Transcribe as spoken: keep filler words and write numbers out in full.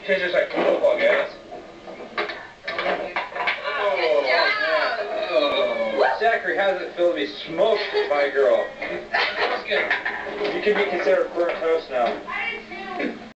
Change this like football, guys. Oh, Zachary hasn't filled me smoked, my girl. You can be considered burnt toast now.